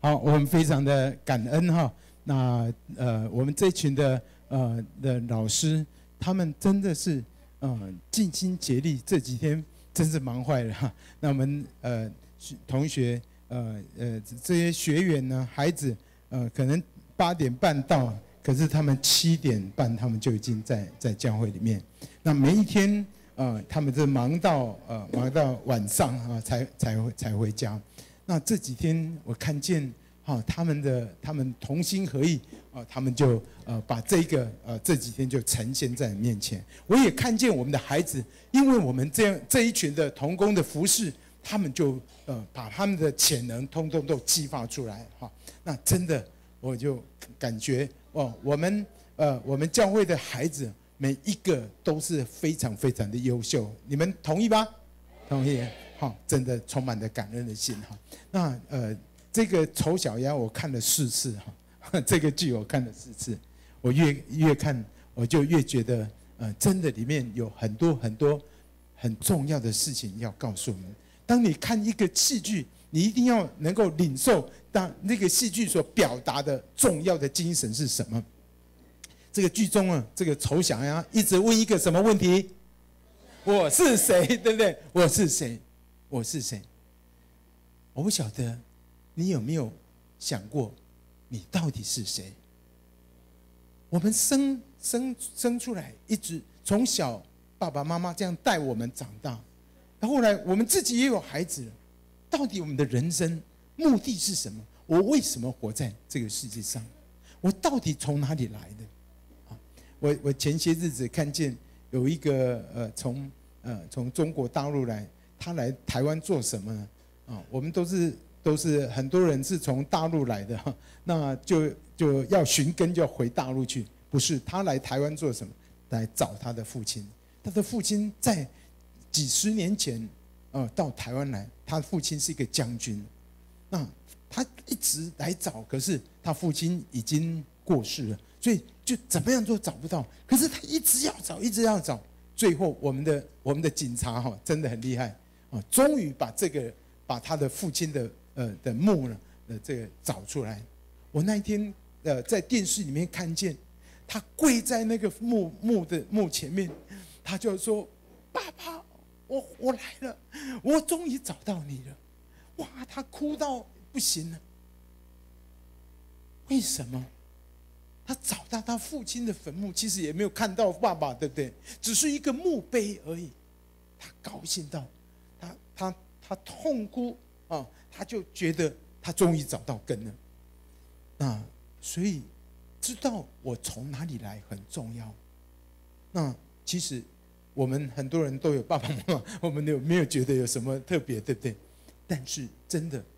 好，我们非常的感恩哈。那我们这群的老师，他们真的是尽心竭力，这几天真是忙坏了哈。那我们同学这些学员呢，孩子可能8点半到，可是他们7点半他们就已经在教会里面。那每一天他们就忙到晚上啊才回家。那这几天我看见他们同心合意他们就把这几天就呈现在面前。我也看见我们的孩子，因为我们这一群的同工的服事，他们就把他们的潜能通通都激发出来那真的我就感觉我们教会的孩子每一个都是非常非常的优秀，你们同意吗？同意。真的充满了感恩的心那这个丑小鸭我看了4次这个剧我看了4次，我越看我就越觉得真的里面有很多很多很重要的事情要告诉我们。当你看一个戏剧，你一定要能够领受当那个戏剧所表达的重要的精神是什么。这个剧中这个丑小鸭一直问一个什么问题？我是谁？对不对？我是谁？我是谁？我不晓得你有没有想过，你到底是谁？我们生出来，一直从小爸爸妈妈这样带我们长大，后来我们自己也有孩子了。到底我们的人生目的是什么？我为什么活在这个世界上？我到底从哪里来的？我前些日子看见有一个从中国大陆来，他来台湾做什么呢？我们都是很多人是从大陆来的那就要寻根，就要回大陆去。不是，他来台湾做什么？来找他的父亲。他的父亲在几十年前到台湾来，他父亲是一个将军。那他一直来找，可是他父亲已经过世了，所以就怎么样都找不到。可是他一直要找，一直要找。最后我们的警察真的很厉害终于把他的父亲的墓呢这个找出来。我那一天在电视里面看见他跪在那个墓前面，他就说：“爸爸，我来了，我终于找到你了。”哇，他哭到不行了。为什么？他找到他父亲的坟墓，其实也没有看到爸爸，对不对？只是一个墓碑而已。他高兴到，他痛哭他就觉得他终于找到根了。那所以知道我从哪里来很重要。那其实我们很多人都有爸爸妈妈，我们没有觉得有什么特别，对不对？但是真的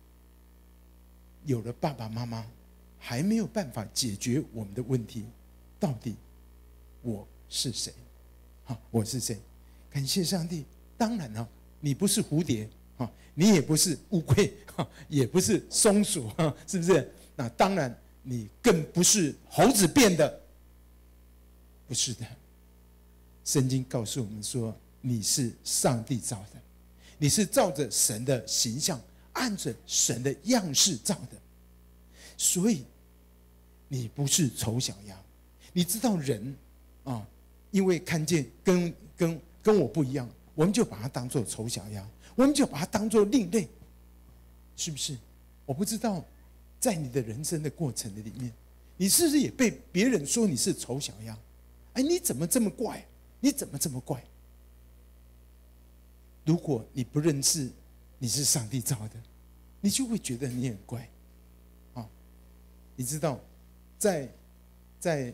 有了爸爸妈妈，还没有办法解决我们的问题。到底我是谁？我是谁？感谢上帝。当然你不是蝴蝶你也不是乌龟也不是松鼠是不是？那当然你更不是猴子变的，不是的。圣经告诉我们说，你是上帝造的，你是照着神的形象，按着神的样式造的，所以你不是丑小鸭。你知道人因为看见跟我不一样，我们就把它当作丑小鸭，我们就把它当作另类，是不是？我不知道在你的人生的过程的里面，你是不是也被别人说你是丑小鸭？你怎么这么怪？你怎么这么怪？如果你不认识你是上帝造的，你就会觉得你很怪你知道在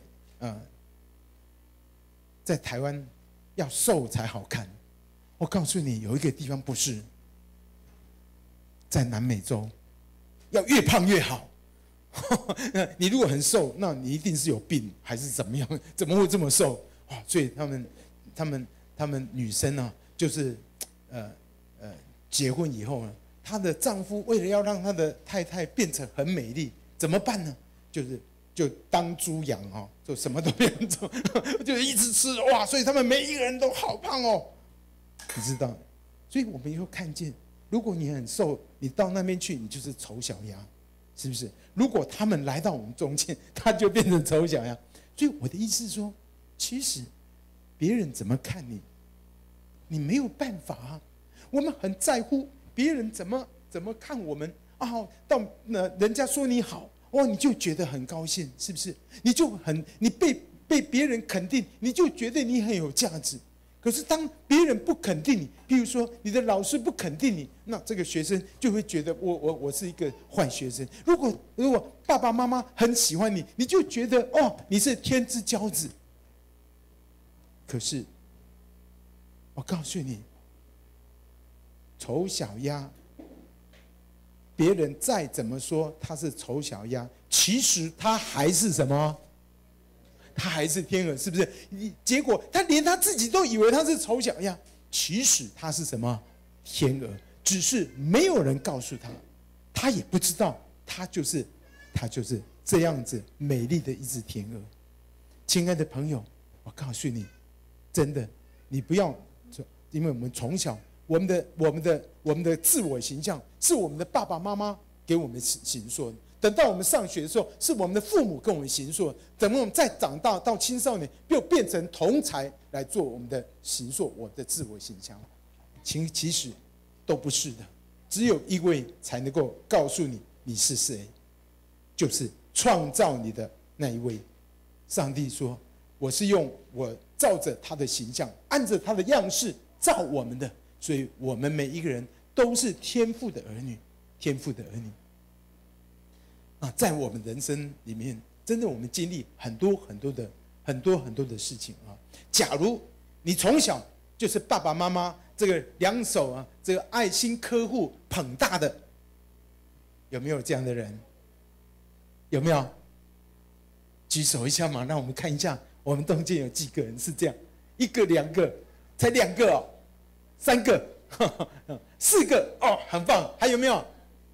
台湾要瘦才好看。我告诉你，有一个地方不是，在南美洲要越胖越好你如果很瘦，那你一定是有病还是怎么样？怎么会这么瘦所以他们女生就是结婚以后呢，她的丈夫为了要让她的太太变成很美丽，怎么办呢？就当猪养就什么都不用做就一直吃所以他们每一个人都好胖你知道？所以我们以后看见，如果你很瘦，你到那边去，你就是丑小鸭， 是不是？如果他们来到我们中间，他就变成丑小鸭。所以我的意思是说，其实别人怎么看你，你没有办法啊。我们很在乎别人怎么看我们啊，到人家说你好，哦，你就觉得很高兴，是不是？你被别人肯定，你就觉得你很有价值。可是当别人不肯定你，譬如说你的老师不肯定你，那这个学生就会觉得我是一个坏学生。如果爸爸妈妈很喜欢你，你就觉得哦你是天之骄子。可是我告诉你，丑小鸭，别人再怎么说他是丑小鸭，其实他还是什么？他还是天鹅，是不是？结果他连他自己都以为他是丑小鸭，其实他是什么？天鹅，只是没有人告诉他，他也不知道，他就是这样子美丽的一只天鹅。亲爱的朋友，我告诉你，真的，你不要，因为我们从小，我们的自我形象是我们的爸爸妈妈给我们形塑的。等到我们上学的时候，是我们的父母跟我们形塑；等我们再长大到青少年，又变成同侪来做我们的形塑，我的自我形象。其实都不是的，只有一位才能够告诉你你是谁，就是创造你的那一位。上帝说：“我照着他的形象，按着他的样式造我们的，所以我们每一个人都是天父的儿女，天父的儿女。”在我们人生里面，真的我们经历很多很多的事情啊。假如你从小就是爸爸妈妈这个两手啊，这个爱心呵护捧大的，有没有这样的人？有没有？举手一下嘛，让我们看一下，我们中间有几个人是这样？一个、两个，才2个哦，3个，4个哦，很棒。还有没有？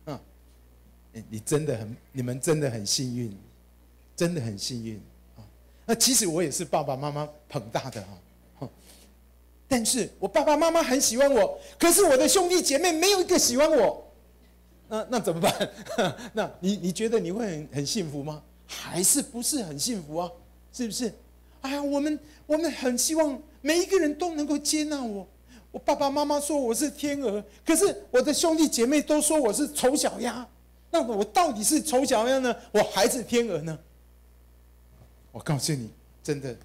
你们真的很幸运，真的很幸运啊！那其实我也是爸爸妈妈捧大的啊，但是我爸爸妈妈很喜欢我，可是我的兄弟姐妹没有一个喜欢我，那怎么办？那你觉得你会很幸福吗？还是不是很幸福啊？是不是？哎呀，我们很希望每一个人都能够接纳我。我爸爸妈妈说我是天鹅，可是我的兄弟姐妹都说我是丑小鸭。那我到底是丑小鸭呢，我还是天鹅呢？我告诉你，真的，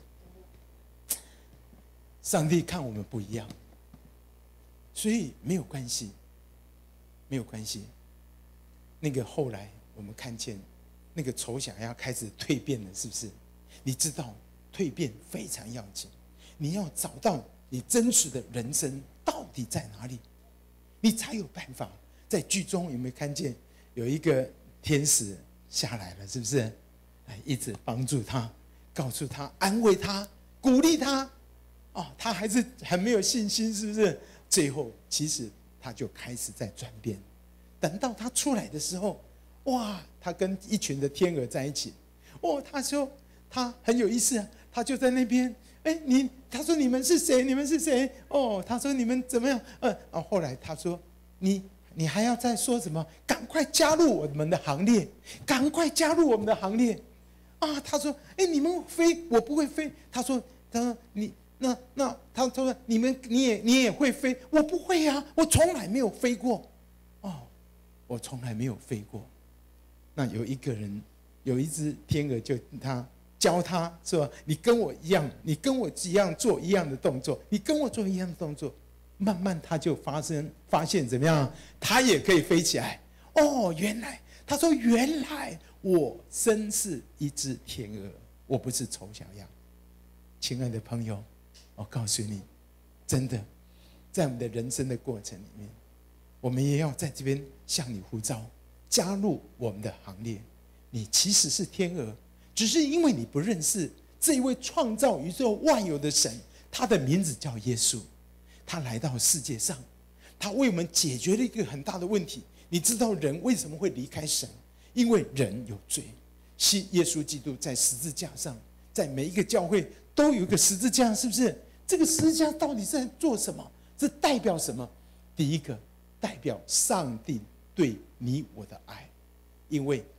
上帝看我们不一样，所以没有关系，没有关系。那个后来我们看见，那个丑小鸭开始蜕变了，是不是？你知道，蜕变非常要紧，你要找到你真实的人生到底在哪里，你才有办法。在剧中有没有看见？有一个天使下来了，是不是？一直帮助他，告诉他，安慰他，鼓励他。他还是很没有信心，是不是？最后，其实他就开始在转变。等到他出来的时候，哇，他跟一群的天鹅在一起。他说他很有意思啊，他就在那边。他说你们是谁？你们是谁？他说你们怎么样？后来他说你还要再说什么？赶快加入我们的行列！赶快加入我们的行列！他说：“你们飞，我不会飞。”他说：“你他说你也会飞，我不会啊，我从来没有飞过。我从来没有飞过。”那有一个人，有一只天鹅，就教他说：“你跟我一样，你跟我一样做一样的动作，你跟我做一样的动作。”慢慢他就发现怎么样？他也可以飞起来。原来他说，原来我真是一只天鹅，我不是丑小鸭。亲爱的朋友，我告诉你，真的，在我们的人生的过程里面，我们也要在这边向你呼召，加入我们的行列。你其实是天鹅，只是因为你不认识这一位创造宇宙万有的神，他的名字叫耶稣。他来到世界上，他为我们解决了一个很大的问题。你知道人为什么会离开神？因为人有罪。耶稣基督在十字架上，在每一个教会都有一个十字架，是不是？这个十字架到底是在做什么？这代表什么？第一个，代表上帝对你我的爱，因为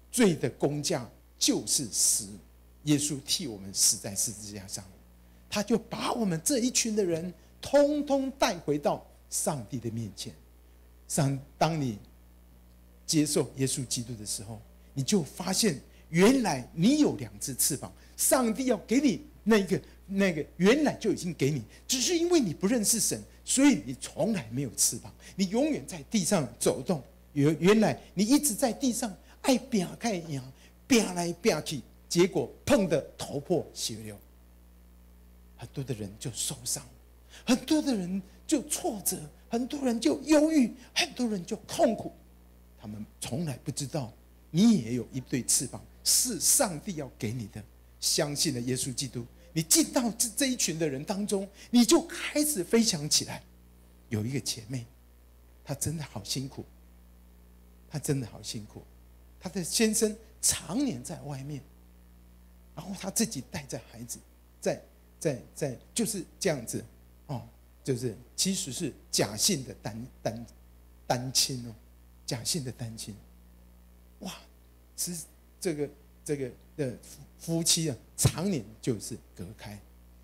罪的工价就是死，耶稣替我们死在十字架上，他就把我们这一群的人通通带回到上帝的面前。当你接受耶稣基督的时候，你就发现原来你有2只翅膀，上帝要给你那个原来就已经给你，只是因为你不认识神，所以你从来没有翅膀，你永远在地上走动。原来你一直在地上爱拼开赢，拼来拼去，结果碰得头破血流，很多的人就受伤，很多的人就挫折，很多人就忧郁，很多人就痛苦。他们从来不知道你也有一对翅膀，是上帝要给你的。相信了耶稣基督，你进到这一群的人当中，你就开始飞翔起来。有一个姐妹，她真的好辛苦，她真的好辛苦。她的先生常年在外面，然后她自己带着孩子，在就是这样子哦，就是其实是假性的单亲哦，假性的单亲。哇，是这个的夫妻啊，常年就是隔开。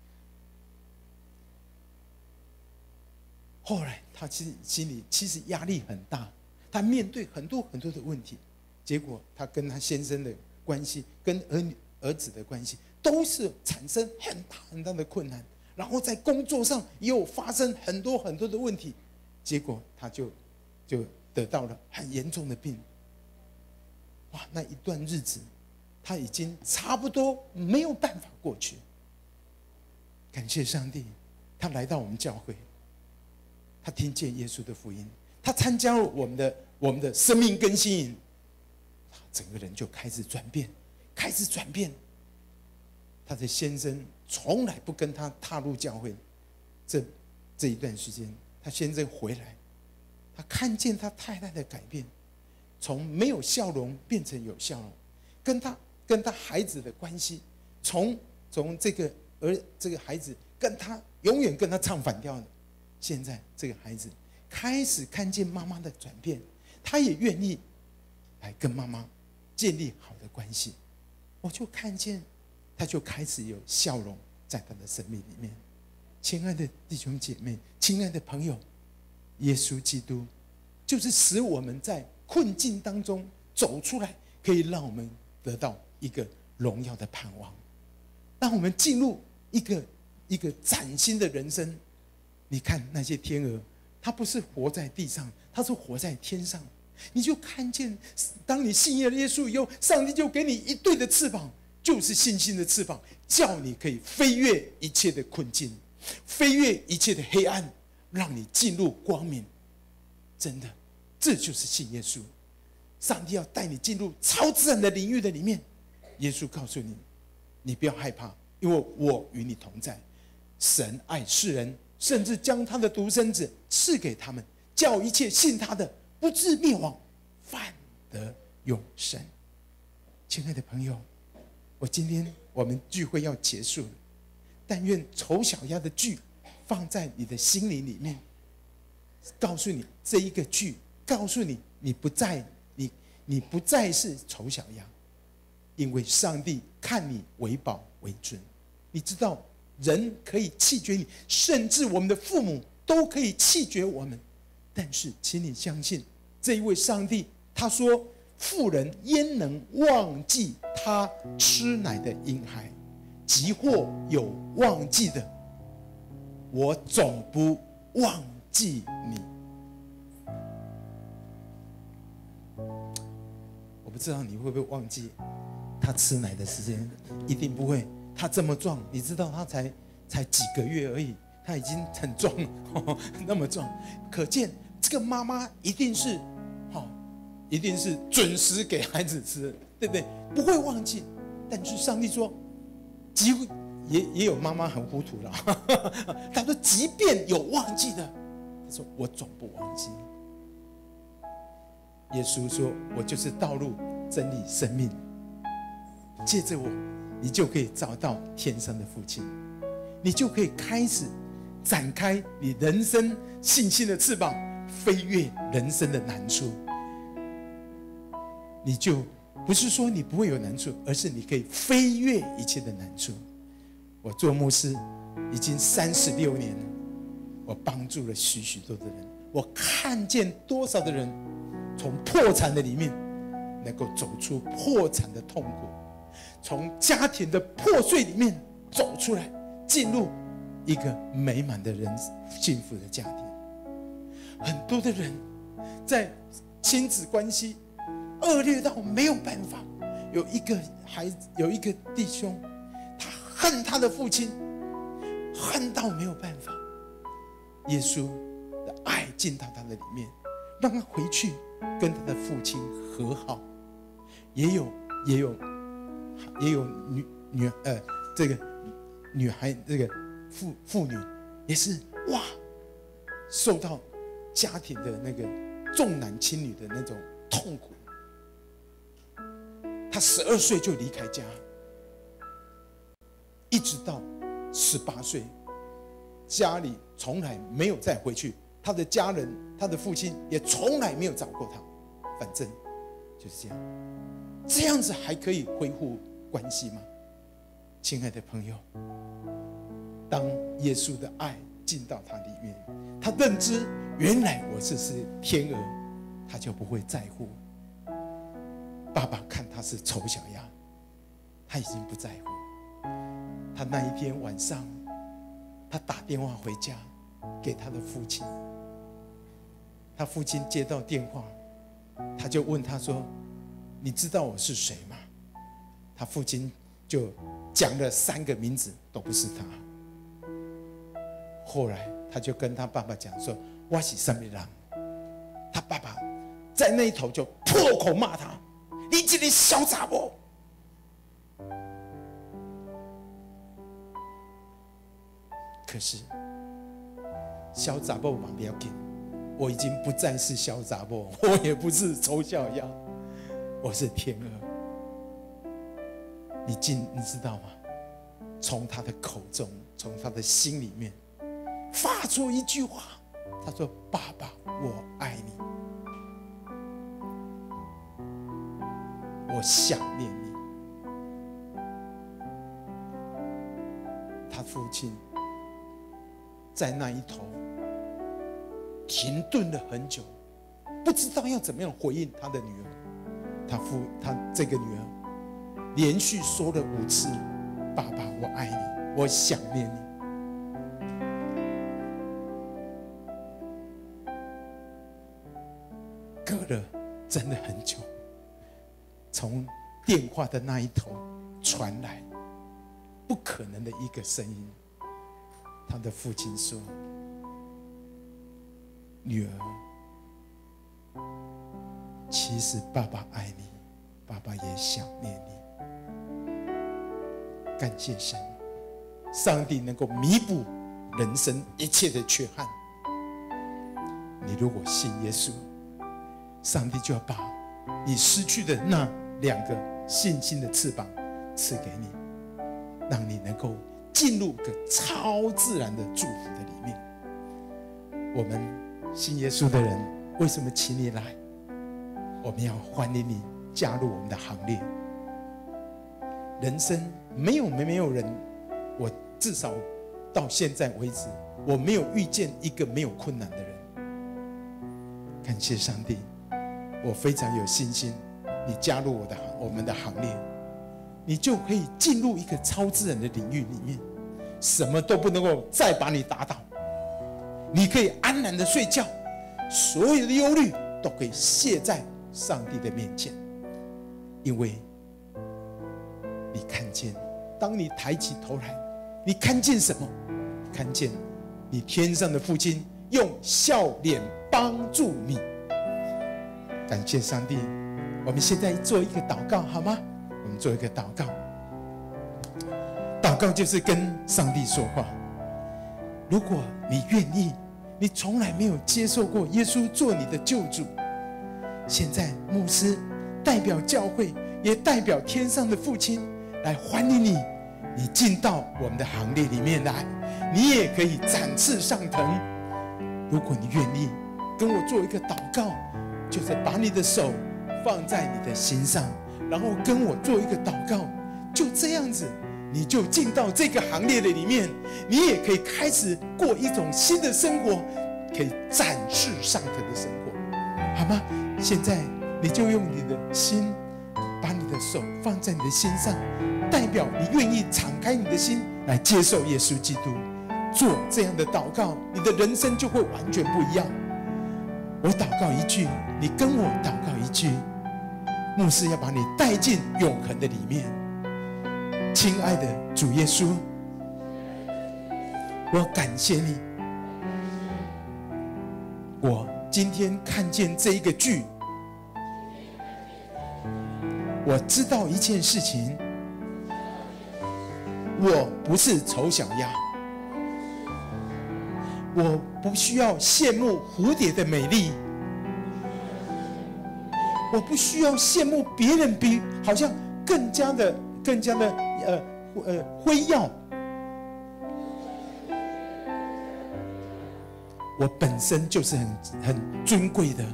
后来他心里其实压力很大，他面对很多很多的问题，结果他跟他先生的关系，跟儿子的关系，都是产生很大很大的困难。然后在工作上也有发生很多很多的问题，结果他就得到了很严重的病。哇，那一段日子，他已经差不多没有办法过去。感谢上帝，他来到我们教会，他听见耶稣的福音，他参加了我们的生命更新营，他整个人就开始转变。他的先生从来不跟他踏入教会，这一段时间，他先生回来，他看见他太太的改变，从没有笑容变成有笑容，跟他孩子的关系，从这个孩子永远跟他唱反调的，现在这个孩子开始看见妈妈的转变，他也愿意来跟妈妈建立好的关系。我就看见他就开始有笑容在他的生命里面。亲爱的弟兄姐妹，亲爱的朋友，耶稣基督就是使我们在困境当中走出来，可以让我们得到一个荣耀的盼望，让我们进入一个崭新的人生。你看那些天鹅，它不是活在地上，它是活在天上。你就看见，当你信了耶稣以后，上帝就给你一对的翅膀，就是信心的翅膀，叫你可以飞越一切的困境，飞越一切的黑暗，让你进入光明。真的，这就是信耶稣。上帝要带你进入超自然的领域的里面。耶稣告诉你，你不要害怕，因为我与你同在。神爱世人，甚至将他的独生子赐给他们，叫一切信他的不至灭亡，反得永生。亲爱的朋友，我们聚会要结束了，但愿丑小鸭的剧放在你的心灵里面，告诉你这一个剧，告诉你你不再是丑小鸭，因为上帝看你为宝为尊。你知道人可以弃绝你，甚至我们的父母都可以弃绝我们，但是请你相信这一位上帝，他说妇人焉能忘记他吃奶的婴孩，即或有忘记的，我总不忘记你。我不知道你会不会忘记他吃奶的时间，一定不会。他这么壮，你知道他才几个月而已，他已经很壮了，那么壮，可见这个妈妈一定是准时给孩子吃，对不对？不会忘记。但是上帝说，几乎也有妈妈很糊涂了，他说即便有忘记的，他说我总不忘记。耶稣说，我就是道路真理生命，借着我你就可以找到天上的父亲，你就可以开始展开你人生信心的翅膀，飞越人生的难处，你就不是说你不会有难处，而是你可以飞越一切的难处。我做牧师已经36年了，我帮助了许许多的人，我看见多少的人从破产的里面能够走出破产的痛苦，从家庭的破碎里面走出来，进入一个美满的人幸福的家庭。很多的人在亲子关系恶劣到没有办法，有一个弟兄，他恨他的父亲，恨到没有办法。耶稣的爱进到他的里面，让他回去跟他的父亲和好。也有这个女孩，这个妇女也是哇，受到家庭的那个重男轻女的那种痛苦。她12岁就离开家，一直到18岁，家里从来没有再回去，她的家人，她的父亲也从来没有找过她。反正就是这样子还可以恢复关系吗？亲爱的朋友，当耶稣的爱进到他里面，他认知原来我是天鹅，他就不会在乎。爸爸看他是丑小鸭，他已经不在乎。他那一天晚上，他打电话回家给他的父亲，他父亲接到电话，他就问他说：“你知道我是谁吗？”他父亲就讲了3个名字，都不是他。后来他就跟他爸爸讲说：“我是什么人？”他爸爸在那一头就破口骂他：“你这个小杂货！”可是小杂货嘛，不要紧，我已经不再是小杂货，我也不是丑小鸭，我是天鹅。你知道吗？从他的口中，从他的心里面发出一句话，他说：“爸爸，我爱你，我想念你。”他父亲在那一头停顿了很久，不知道要怎么样回应他的女儿。他这个女儿连续说了5次：“爸爸，我爱你，我想念你。”隔了真的很久，从电话的那一头传来不可能的一个声音。他的父亲说：“女儿，其实爸爸爱你，爸爸也想念你。”感谢神，上帝能够弥补人生一切的缺憾。你如果信耶稣，上帝就要把你失去的那2个信心的翅膀赐给你，让你能够进入个超自然的祝福的里面。我们信耶稣的人，为什么请你来？我们要欢迎你加入我们的行列。人生没有人，我至少到现在为止，我没有遇见一个没有困难的人。感谢上帝，我非常有信心，你加入我们的行列，你就可以进入一个超自然的领域里面，什么都不能够再把你打倒，你可以安然的睡觉，所有的忧虑都可以卸在上帝的面前，因为你看见，当你抬起头来，你看见什么？看见你天上的父亲用笑脸帮助你。感谢上帝，我们现在做一个祷告好吗？我们做一个祷告。祷告就是跟上帝说话。如果你愿意，你从来没有接受过耶稣做你的救主，现在牧师代表教会，也代表天上的父亲来欢迎你，你进到我们的行列里面来，你也可以展翅上腾。如果你愿意跟我做一个祷告，就是把你的手放在你的心上， 然后跟我做一个祷告，就这样子，你就进到这个行列的里面，你也可以开始过一种新的生活，可以展翅上腾的生活，好吗？现在你就用你的心，把你的手放在你的心上，代表你愿意敞开你的心来接受耶稣基督，做这样的祷告，你的人生就会完全不一样。我祷告一句，你跟我祷告一句，牧师要把你带进永恒的里面。亲爱的主耶稣，我感谢你，我今天看见这一个剧，我知道一件事情，我不是丑小鸭，我不需要羡慕蝴蝶的美丽，我不需要羡慕别人比好像更加的辉耀，我本身就是很尊贵的。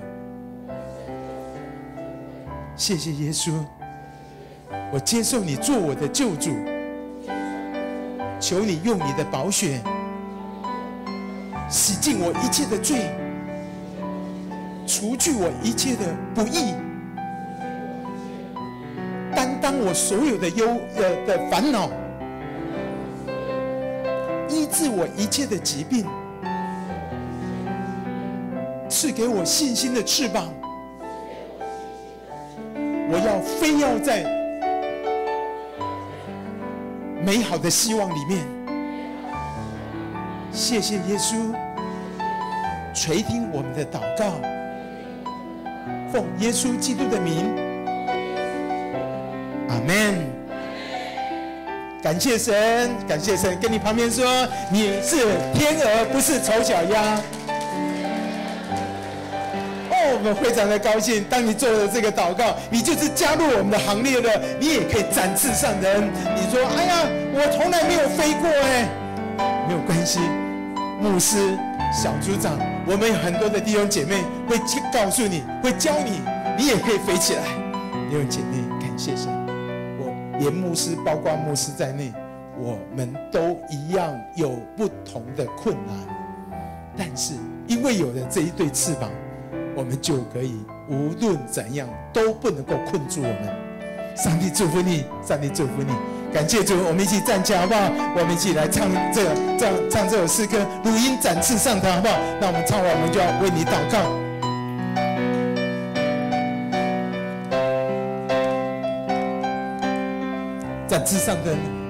谢谢耶稣，我接受你做我的救主，求你用你的宝血洗净我一切的罪，除去我一切的不义，担当我所有的的烦恼，医治我一切的疾病，赐给我信心的翅膀，我非要在美好的希望里面。谢谢耶稣，垂听我们的祷告，奉耶稣基督的名，阿们。感谢神，感谢神。跟你旁边说，你是天鹅，不是丑小鸭。我们非常的高兴，当你做了这个祷告，你就是加入我们的行列了，你也可以展翅上腾。你说，哎呀，我从来没有飞过没有关系，牧师、小组长，我们有很多的弟兄姐妹会告诉你，会教你，你也可以飞起来。弟兄姐妹，感谢神，我连牧师，包括牧师在内，我们都一样有不同的困难，但是因为有了这一对翅膀，我们就可以无论怎样都不能够困住我们。上帝祝福你，上帝祝福你。感谢主，我们一起站起来好不好？我们一起来唱这首诗歌，录音展翅上腾好不好？那我们唱完，我们就要为你祷告。展翅上腾。